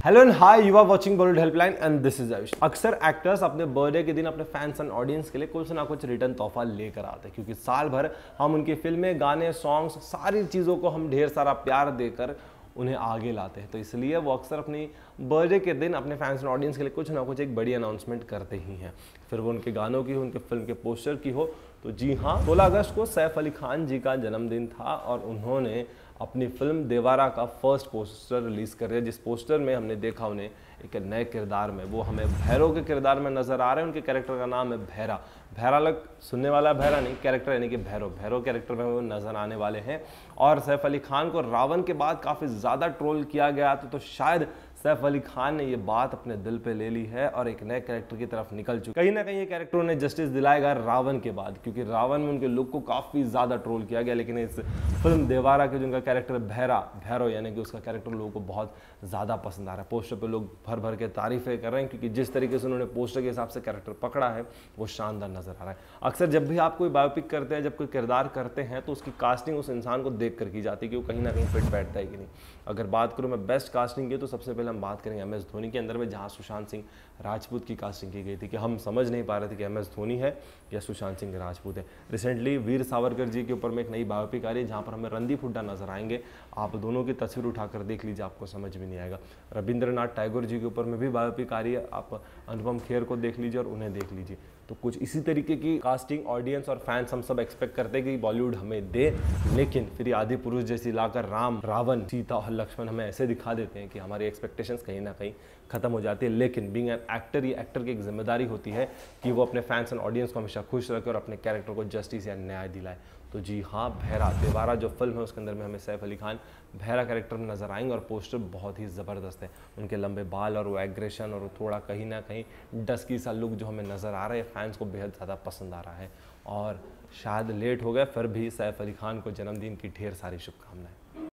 Hello and hi, you are watching Bollywood helpline and this is Ayush. अक्सर actors अपने birthday के दिन अपने फैंस एंड ऑडियंस के लिए कुछ ना कुछ रिटर्न तोहफा लेकर आते हैं, क्योंकि साल भर हम उनकी फिल्में, गाने, सॉन्ग्स, सारी चीज़ों को हम ढेर सारा प्यार देकर उन्हें आगे लाते हैं। तो इसलिए वो अक्सर अपनी बर्थडे के दिन अपने फैंस एंड ऑडियंस के लिए कुछ ना कुछ एक बड़ी अनाउंसमेंट करते ही हैं। फिर वो उनके गानों की हो, उनके फिल्म के पोस्टर की हो। तो जी हाँ, 16 अगस्त को सैफ अली खान जी का जन्मदिन था और उन्होंने अपनी फिल्म देवारा का फर्स्ट पोस्टर रिलीज कर दिया, जिस पोस्टर में हमने देखा उन्हें एक नए किरदार में। वो हमें भैरव के किरदार में नजर आ रहे हैं। उनके कैरेक्टर का नाम है भैरा। भैरा अलग सुनने वाला भैरा नहीं, कैरेक्टर यानी कि भैरव। भैरव कैरेक्टर में वो नजर आने वाले हैं। और सैफ अली खान को रावण के बाद काफ़ी ज़्यादा ट्रोल किया गया तो शायद सैफ अली खान ने ये बात अपने दिल पे ले ली है और एक नए कैरेक्टर की तरफ निकल चुके। कहीं ना कहीं ये कैरेक्टर उन्हें जस्टिस दिलाएगा रावण के बाद, क्योंकि रावण में उनके लुक को काफ़ी ज़्यादा ट्रोल किया गया। लेकिन इस फिल्म देवारा के जो उनका कैरेक्टर भैरव यानी कि उसका कैरेक्टर लोगों को बहुत ज़्यादा पसंद आ रहा है। पोस्टर पे लोग भर भर के तारीफें कर रहे हैं, क्योंकि जिस तरीके से उन्होंने पोस्टर के हिसाब से कैरेक्टर पकड़ा है वो शानदार नजर आ रहा है। अक्सर जब भी आप कोई बायोपिक करते हैं, जब कोई किरदार करते हैं, तो उसकी कास्टिंग उस इंसान को देख कर की जाती है कि वो कहीं ना कहीं फिट बैठता है कि नहीं। अगर बात करूँ मैं बेस्ट कास्टिंग की, तो सबसे पहले हम बात करेंगे MS धोनी के अंदर में, जहाँ सुशांत सिंह राजपूत की कास्टिंग की गई थी कि हम समझ नहीं पा रहे थे कि MS धोनी है या सुशांत सिंह राजपूत है। रिसेंटली वीर सावरकर जी के ऊपर में एक नई बायोपिक आ रही है, जहाँ पर हमें रणदीप हुड्डा नजर आएंगे। आप दोनों की तस्वीर उठाकर देख लीजिए, आपको समझ भी नहीं आएगा। रविंद्रनाथ टैगोर जी के ऊपर में भी बायोपिक आ रही है, आप अनुपम खेर को देख लीजिए और उन्हें देख लीजिए। तो कुछ इसी तरीके की कास्टिंग ऑडियंस और फैंस हम सब एक्सपेक्ट करते हैं कि बॉलीवुड हमें दे, लेकिन फिर आदि पुरुष जैसी लाकर राम, रावण, सीता और लक्ष्मण हमें ऐसे दिखा देते हैं कि हमारी एक्सपेक्टेशंस कहीं ना कहीं खत्म हो जाती है। लेकिन बीइंग एन एक्टर, ये एक्टर की एक जिम्मेदारी होती है कि वो अपने फैंस एंड ऑडियंस को हमेशा खुश रखे और अपने कैरेक्टर को जस्टिस या न्याय दिलाए। तो जी हाँ, भैरा देवारा जो फिल्म है उसके अंदर में हमें सैफ अली खान भैरा कैरेक्टर में नजर आएंगे और पोस्टर बहुत ही ज़बरदस्त है। उनके लंबे बाल और वो एग्रेशन और थोड़ा कहीं ना कहीं डस्की सा लुक जो हमें नज़र आ रहा है, फैंस को बेहद ज़्यादा पसंद आ रहा है। और शायद लेट हो गया, फिर भी सैफ अली खान को जन्मदिन की ढेर सारी शुभकामनाएं।